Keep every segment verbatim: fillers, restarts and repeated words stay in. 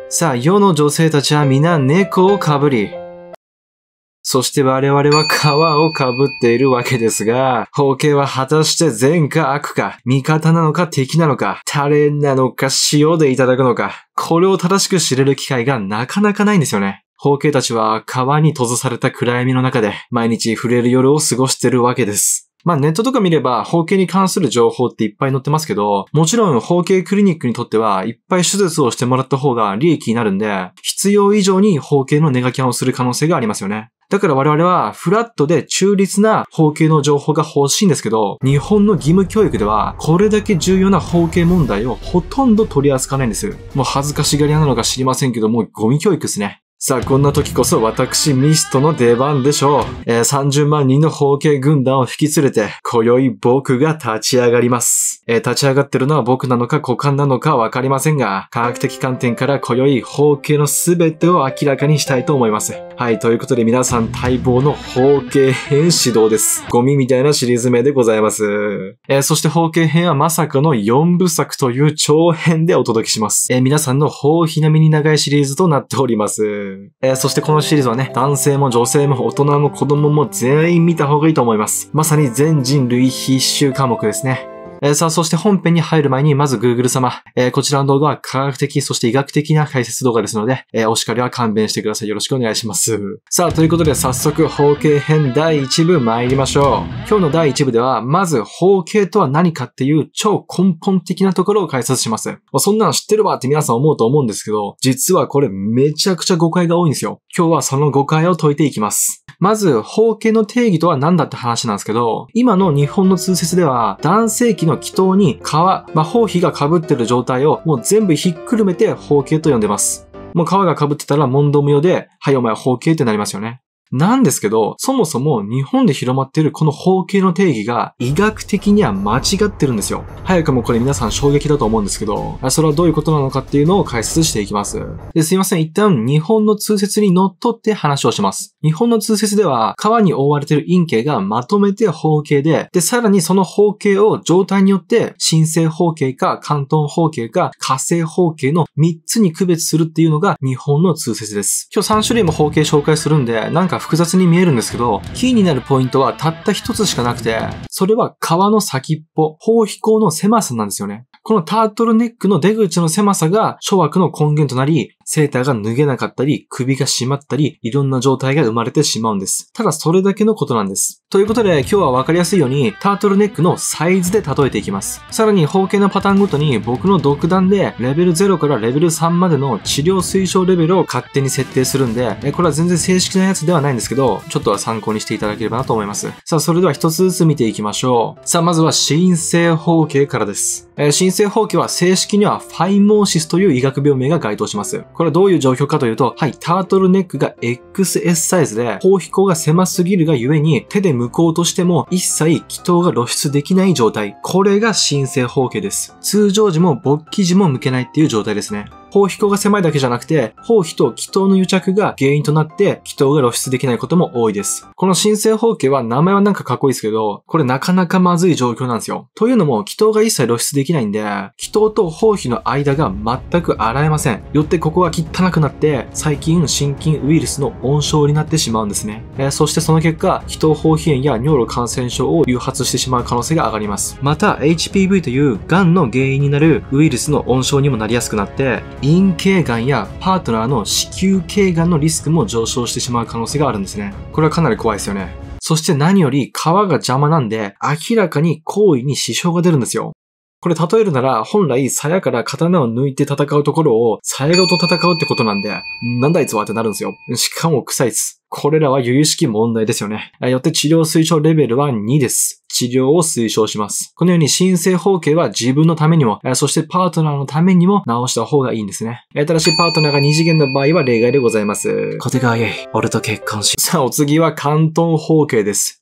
さあ、世の女性たちは皆猫をかぶり、そして我々は皮をかぶっているわけですが、包茎は果たして善か悪か、味方なのか敵なのか、タレなのか塩でいただくのか、これを正しく知れる機会がなかなかないんですよね。包茎たちは皮に閉ざされた暗闇の中で毎日触れる夜を過ごしているわけです。まあネットとか見れば包茎に関する情報っていっぱい載ってますけど、もちろん包茎クリニックにとってはいっぱい手術をしてもらった方が利益になるんで、必要以上に包茎のネガキャンをする可能性がありますよね。だから我々はフラットで中立な包茎の情報が欲しいんですけど、日本の義務教育ではこれだけ重要な包茎問題をほとんど取り扱わないんです。もう恥ずかしがり屋なのか知りませんけども、ゴミ教育ですね。さあ、こんな時こそ私ミストの出番でしょう。えー、さんじゅうまんにんの包茎軍団を引き連れて、今宵僕が立ち上がります。えー、立ち上がってるのは僕なのか股間なのかわかりませんが、科学的観点から今宵包茎のすべてを明らかにしたいと思います。はい、ということで皆さん待望の包茎編指導です。ゴミみたいなシリーズ名でございます。えー、そして包茎編はまさかのよんぶさくという長編でお届けします。えー、皆さんの包皮並みに長いシリーズとなっております。えー、そしてこのシリーズはね、男性も女性も大人も子供も全員見た方がいいと思います。まさに全人類必修科目ですね。えー、さあ、そして本編に入る前に、まず Google 様、えー、こちらの動画は科学的、そして医学的な解説動画ですので、えー、お叱りは勘弁してください。よろしくお願いします。さあ、ということで早速、包茎編だいいち部参りましょう。今日のだいいち部では、まず包茎とは何かっていう超根本的なところを解説します。そんなの知ってるわって皆さん思うと思うんですけど、実はこれめちゃくちゃ誤解が多いんですよ。今日はその誤解を解いていきます。まず、包茎の定義とは何だって話なんですけど、今の日本の通説では、男性器の気筒に皮、まあ、包皮が被ってる状態をもう全部ひっくるめて包茎と呼んでます。もう皮が被ってたら問答無用で、はい、お前は包茎ってなりますよね。なんですけど、そもそも日本で広まっているこの包茎の定義が医学的には間違ってるんですよ。早くもこれ皆さん衝撃だと思うんですけど、それはどういうことなのかっていうのを解説していきます。で、すいません。一旦日本の通説にのっとって話をします。日本の通説では皮に覆われている陰茎がまとめて包茎で、で、さらにその包茎を状態によって新生包茎か関東包茎か火星包茎のみっつに区別するっていうのが日本の通説です。今日さんしゅるいも包茎紹介するんで、なんか複雑に見えるんですけど、キーになるポイントはたった一つしかなくて、それは皮の先っぽ、包皮孔の狭さなんですよね。このタートルネックの出口の狭さが諸悪の根源となり、セーターが脱げなかったり、首が締まったり、いろんな状態が生まれてしまうんです。ただそれだけのことなんです。ということで今日はわかりやすいようにタートルネックのサイズで例えていきます。さらに包茎のパターンごとに僕の独断でレベルゼロからレベルさんまでの治療推奨レベルを勝手に設定するんで、これは全然正式なやつではないんですけど、ちょっとは参考にしていただければなと思います。さあそれでは一つずつ見ていきましょう。さあまずは新生包茎からです。えー、新生包茎は正式にはファイモーシスという医学病名が該当します。これはどういう状況かというと、はい、タートルネックが エックスエス サイズで、包皮孔が狭すぎるがゆえに、手で剥こうとしても一切気筒が露出できない状態。これが新生包茎です。通常時も勃起時も剥けないっていう状態ですね。包皮孔が狭いだけじゃなくて、包皮と気筒の癒着が原因となって気筒が露出できないことも多いです。この新生包茎は名前はなんかかっこいいですけど、これなかなかまずい状況なんですよ。というのも気筒が一切露出できないんで、気筒と包皮の間が全く洗えません。よってここが汚くなって、細菌、真菌、ウイルスの温床になってしまうんですね。えー、そしてその結果、気筒包皮炎や尿路感染症を誘発してしまう可能性が上がります。また、エイチピーブイ という癌の原因になるウイルスの温床にもなりやすくなって、陰茎がんやパートナーの子宮頸がんのリスクも上昇してしまう可能性があるんですね。これはかなり怖いですよね。そして何より皮が邪魔なんで明らかに行為に支障が出るんですよ。これ例えるなら本来鞘から刀を抜いて戦うところを鞘ごと戦うってことなんで、なんだあいつはってなるんですよ。しかも臭いです。これらは由々しき問題ですよね。よって治療推奨レベルはにです。治療を推奨します。このように新生包茎は自分のためにも、そしてパートナーのためにも直した方がいいんですね。ただしパートナーが二次元の場合は例外でございます。小手川へ、俺と結婚し。さあお次は関東包茎です。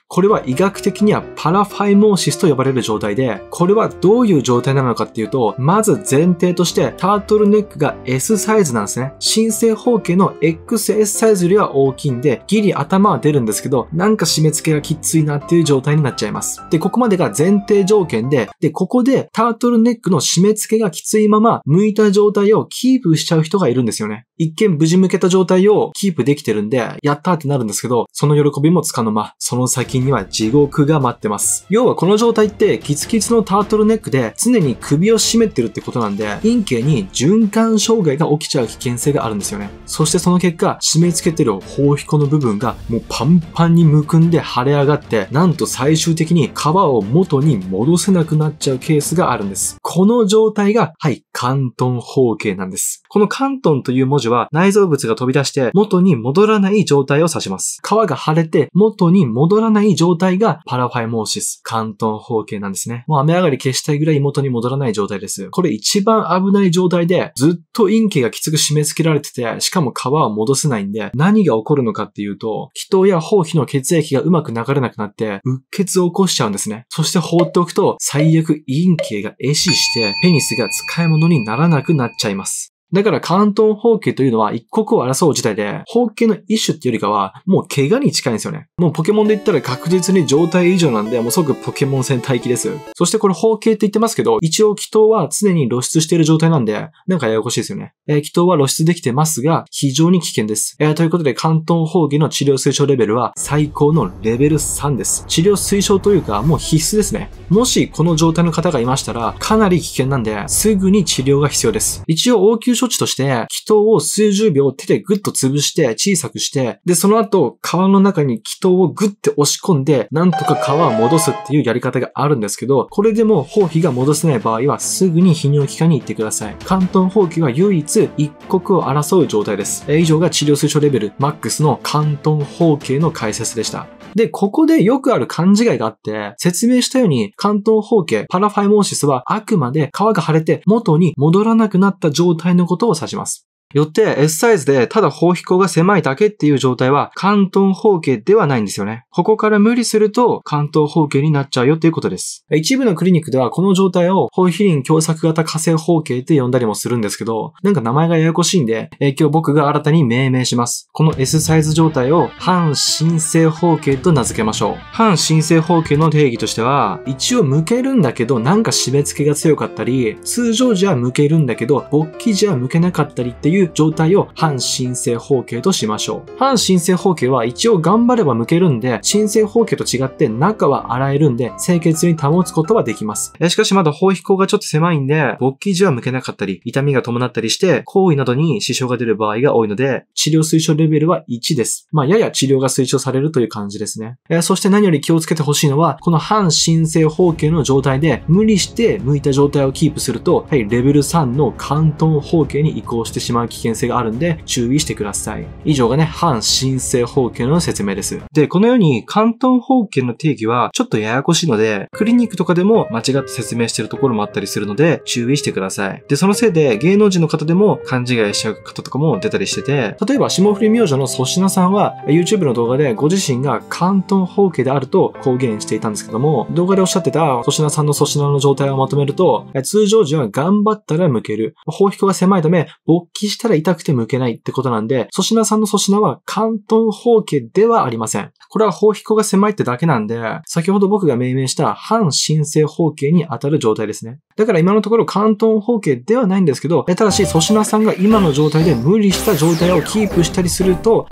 これは医学的にはパラファイモーシスと呼ばれる状態で、これはどういう状態なのかっていうと、まず前提としてタートルネックが エス サイズなんですね。新生包茎の エックスエス サイズよりは大きいんで、ギリ頭は出るんですけど、なんか締め付けがきついなっていう状態になっちゃいます。で、ここまでが前提条件で、で、ここでタートルネックの締め付けがきついまま、向いた状態をキープしちゃう人がいるんですよね。一見無事向けた状態をキープできてるんで、やったーってなるんですけど、その喜びもつかの間、その先には地獄が待ってます。要はこの状態ってキツキツのタートルネックで常に首を絞めてるってことなんで、陰茎に循環障害が起きちゃう危険性があるんですよね。そしてその結果、締め付けてる包皮庫の部分がもうパンパンにむくんで腫れ上がって、なんと最終的に皮を元に戻せなくなっちゃうケースがあるんです。この状態が、はい、関東包茎なんです。この関東という文字は内臓物が飛び出して元に戻らない状態を指します。皮が腫れて元に戻らない状態がパラファイモーシス、関東包茎なんですね。もう雨上がり消したいぐらい元に戻らない状態です。これ一番危ない状態で、ずっと陰茎がきつく締め付けられてて、しかも皮を戻せないんで、何が起こるのかっていうと、気筒や包皮の血液がうまく流れなくなって、うっ血を起こしちゃうんですね。そして放っておくと、最悪陰茎が壊死して、ペニスが使い物にならなくなっちゃいます。だから関東包茎というのは一刻を争う事態で、包茎の一種っていうよりかは、もう怪我に近いんですよね。もうポケモンで言ったら確実に状態以上なんで、もう即ポケモン戦待機です。そしてこれ包茎って言ってますけど、一応気筒は常に露出している状態なんで、なんかややこしいですよね。えー、気筒は露出できてますが、非常に危険です。えー、ということで関東包茎の治療推奨レベルは最高のレベルさんです。治療推奨というか、もう必須ですね。もしこの状態の方がいましたら、かなり危険なんで、すぐに治療が必要です。一応応急処置として、気筒を数十秒手でグッと潰して小さくして、で、その後、皮の中に気筒をグッて押し込んで、なんとか皮を戻すっていうやり方があるんですけど、これでも包皮が戻せない場合は、すぐに泌尿器科に行ってください。関東包茎は唯一一刻を争う状態です。えー、以上が治療推奨レベルマックスの関東包茎の解説でした。で、ここでよくある勘違いがあって、説明したように関東包茎、パラファイモーシスはあくまで皮が腫れて元に戻らなくなった状態のことを指します。よって S サイズでただ包皮口が狭いだけっていう状態は関東包茎ではないんですよね。ここから無理すると関東包茎になっちゃうよっていうことです。一部のクリニックではこの状態を包皮輪狭窄型火星包茎って呼んだりもするんですけど、なんか名前がややこしいんで、え今日僕が新たに命名します。この S サイズ状態を半新生包茎と名付けましょう。半新生包茎の定義としては、一応向けるんだけどなんか締め付けが強かったり、通常時は向けるんだけど勃起時は向けなかったりっていう状態を半新生包茎としましょう。半新生包茎は一応頑張れば向けるんで、新生包茎と違って中は洗えるんで、清潔に保つことはできます。しかしまだ包皮口がちょっと狭いんで、勃起時は向けなかったり、痛みが伴ったりして、行為などに支障が出る場合が多いので、治療推奨レベルはいちです。まあ、やや治療が推奨されるという感じですね。えー、そして何より気をつけてほしいのは、この半新生包茎の状態で、無理して向いた状態をキープすると、はい、レベルさんの関東包茎に移行してしまう危険性があるんで注意してください。以上がね、半新生包茎の説明です。で、このように関東包茎の定義はちょっとややこしいので、クリニックとかでも間違って説明してるところもあったりするので注意してください。で、そのせいで芸能人の方でも勘違いしちゃう方とかも出たりしてて、例えば霜降り明星の粗品さんは YouTube の動画でご自身が関東包茎であると公言していたんですけども、動画でおっしゃってた粗品さんの粗品の状態をまとめると、通常時は頑張ったら向ける。包皮口が狭いため勃起したら痛くて向けないってことなんで、粗品さんの粗品は関東包茎ではありません。これは包皮口が狭いってだけなんで、先ほど僕が命名した半新生包茎に当たる状態ですね。だから今のところ関東包茎ではないんですけど、ただし粗品さんが今の状態で無理した状態をキープしたりすると、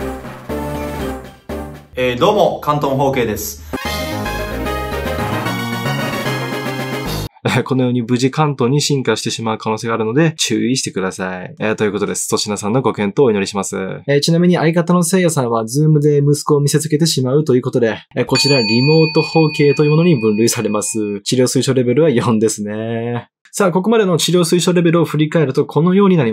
えー、どうも関東包茎です。 このように無事関東に進化してしまう可能性があるので注意してください。えー、ということです。粗品さんのご健闘をお祈りします。えー、ちなみに相方のせいやさんはズームで息子を見せつけてしまうということで、えー、こちらリモート包茎というものに分類されます。治療推奨レベルはよんですね。さあ、ここまでの治療推奨レベルを振り返るとこのようになります。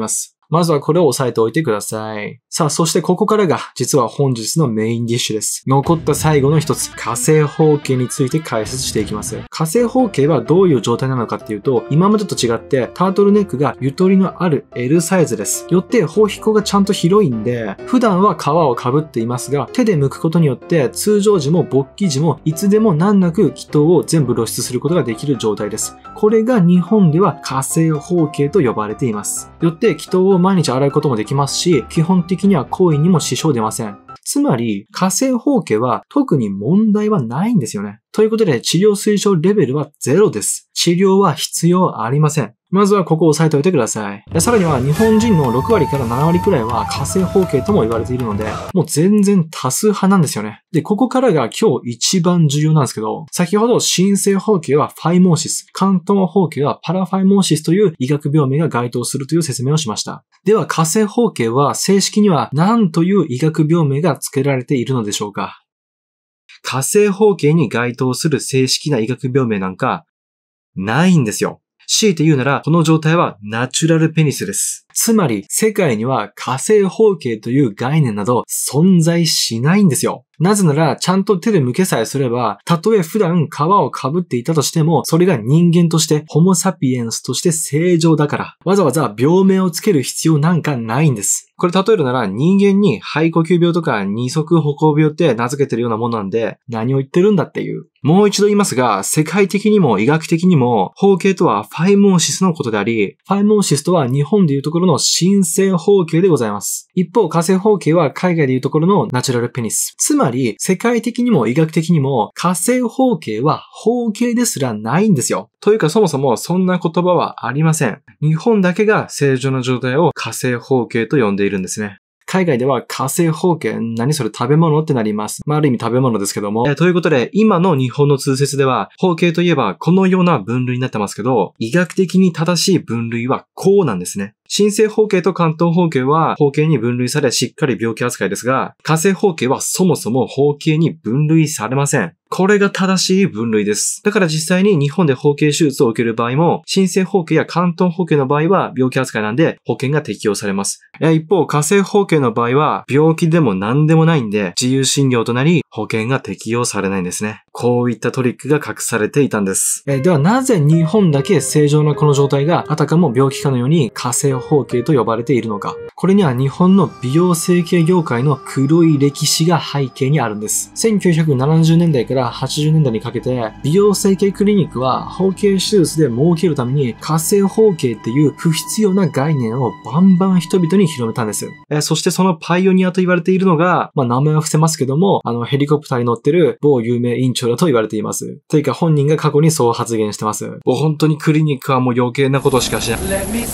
まずはこれを押さえておいてください。さあ、そしてここからが実は本日のメインディッシュです。残った最後の一つ、火星方形について解説していきます。火星方形はどういう状態なのかっていうと、今までと違ってタートルネックがゆとりのある エル サイズです。よって包皮口がちゃんと広いんで、普段は皮をかぶっていますが、手で剥くことによって通常時も勃起時もいつでも難なく気筒を全部露出することができる状態です。これが日本では火星方形と呼ばれています。よって気筒を毎日洗うこともできますし、基本的には行為にも支障出ません。つまり、火星方形は特に問題はないんですよね。ということで、治療推奨レベルはゼロです。治療は必要ありません。まずはここを押さえておいてください。さらには日本人のろくわりからななわりくらいは火星方形とも言われているので、もう全然多数派なんですよね。で、ここからが今日一番重要なんですけど、先ほど新生方形はファイモーシス、関東方形はパラファイモーシスという医学病名が該当するという説明をしました。では火星方形は正式には何という医学病名が付けられているのでしょうか？火星方形に該当する正式な医学病名なんかないんですよ。強いて言うなら、この状態はナチュラルペニスです。つまり、世界には火星方形という概念など存在しないんですよ。なぜなら、ちゃんと手で剥けさえすれば、たとえ普段皮をかぶっていたとしても、それが人間として、ホモサピエンスとして正常だから、わざわざ病名をつける必要なんかないんです。これ例えるなら、人間に肺呼吸病とか二足歩行病って名付けてるようなものなんで、何を言ってるんだっていう。もう一度言いますが、世界的にも医学的にも、方形とはファイモーシスのことであり、ファイモーシスとは日本でいうところの新生方形でございます。一方、火星方形は海外でいうところのナチュラルペニス。つまり、世界的にも医学的にも、火星方形は方形ですらないんですよ。というか、そもそもそんな言葉はありません。日本だけが正常な状態を火星方形と呼んでいるんですね。海外では火星方形、何それ食べ物ってなります。まあ、ある意味食べ物ですけども。えー、ということで、今の日本の通説では、方形といえばこのような分類になってますけど、医学的に正しい分類はこうなんですね。新生方形と関東方形は方形に分類されしっかり病気扱いですが、火星方形はそもそも方形に分類されません。これが正しい分類です。だから実際に日本で包茎手術を受ける場合も、新生包茎や関東包茎の場合は病気扱いなんで保険が適用されます。一方、火星包茎の場合は病気でも何でもないんで自由診療となり保険が適用されないんですね。こういったトリックが隠されていたんです。えではなぜ日本だけ正常なこの状態があたかも病気かのように火星包茎と呼ばれているのか。これには日本の美容整形業界の黒い歴史が背景にあるんです。せんきゅうひゃくななじゅうねんだいからはちじゅうねんだいにかけて美容整形クリニックは包茎手術で儲けるために火星包茎っていう不必要な概念をバンバン人々に広めたんです。えそしてそのパイオニアと言われているのが、まあ名前は伏せますけども、あのヘリコプターに乗ってる某有名院長だと言われています。というか本人が過去にそう発言してます。もう本当にクリニックはもう余計なことしかしない。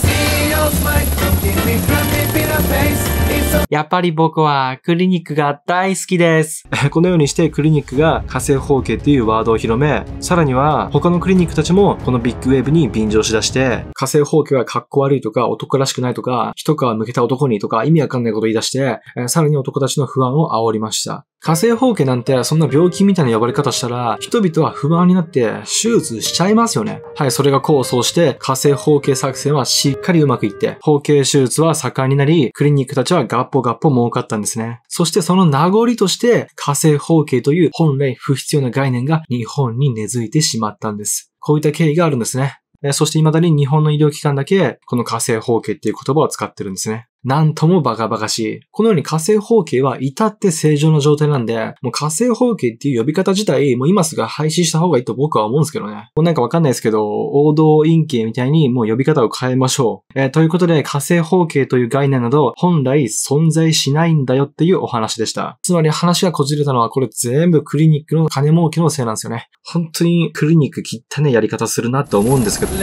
やっぱり僕はクリニックが大好きです。このようにしてクリニックが火星包茎っていうワードを広め、さらには他のクリニックたちもこのビッグウェーブに便乗しだして、火星包茎はかっこ悪いとか男らしくないとか、一皮向けた男にとか意味わかんないこと言い出して、さらに男たちの不安を煽りました。火星包茎なんてそんな病気みたいな呼ばれ方したら、人々は不安になって手術しちゃいますよね。はい、それが功を奏して火星包茎作戦はしっかりうまくいって、包茎手術は盛んになり、クリニックたちはガッポガッポ儲かったんですね。そしてその名残として火星包茎という本来不必要な概念が日本に根付いてしまったんです。こういった経緯があるんですね。そして未だに日本の医療機関だけこの火星包茎っていう言葉を使ってるんですね。なんともバカバカしい。このように火星包茎は至って正常な状態なんで、もう火星包茎っていう呼び方自体、もう今すぐ廃止した方がいいと僕は思うんですけどね。もうなんかわかんないですけど、王道陰茎みたいにもう呼び方を変えましょう。えー、ということで火星包茎という概念など本来存在しないんだよっていうお話でした。つまり話がこじれたのはこれ全部クリニックの金儲けのせいなんですよね。本当にクリニック汚ねやり方するなって思うんですけど。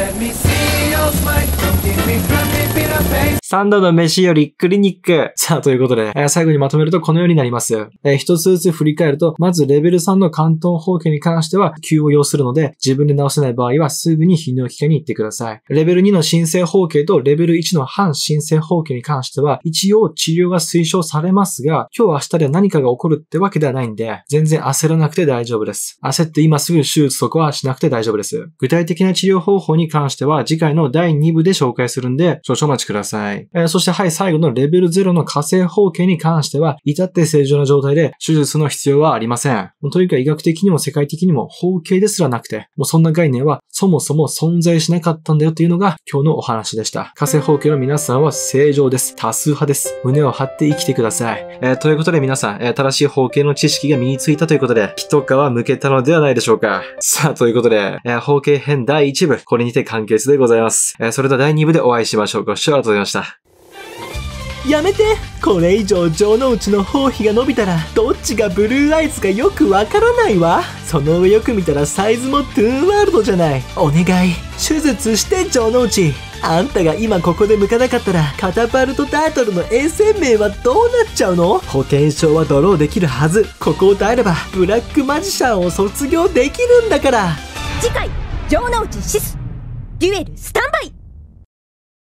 三度の飯よりクリニック。さあ、ということで、えー、最後にまとめるとこのようになります。えー、一つずつ振り返ると、まずレベルさんの関東包茎に関しては急を要するので、自分で治せない場合はすぐに泌尿器科に行ってください。レベルにの新生包茎とレベルいちの反新生包茎に関しては、一応治療が推奨されますが、今日明日で何かが起こるってわけではないんで、全然焦らなくて大丈夫です。焦って今すぐ手術とかはしなくて大丈夫です。具体的な治療方法に関しては、次回のだだいに部で紹介するんで、少々お待ちください。えー、そしてはい、最後のレベルゼロの火星包茎に関しては、至って正常な状態で手術の必要はありません。というか医学的にも世界的にも包茎ですらなくて、もうそんな概念はそもそも存在しなかったんだよっていうのが今日のお話でした。火星包茎の皆さんは正常です。多数派です。胸を張って生きてください。えー、ということで皆さん、えー、正しい包茎の知識が身についたということで、一皮むけたのではないでしょうか。さあ、ということで、えー、包茎編だいいち部、これにて完結でございます。えー、それではだいに部でお会いしましょう。ご視聴ありがとうございました。 やめて。これ以上城之内の包皮が伸びたらどっちがブルーアイズかよくわからないわ。その上よく見たらサイズもトゥーンワールドじゃない。お願い手術して城之内。あんたが今ここで向かなかったらカタパルトタートルの衛星名はどうなっちゃうの？保険証はドローできるはず。ここを耐えればブラックマジシャンを卒業できるんだから。 次回城之内シスデュエルスタンバイ。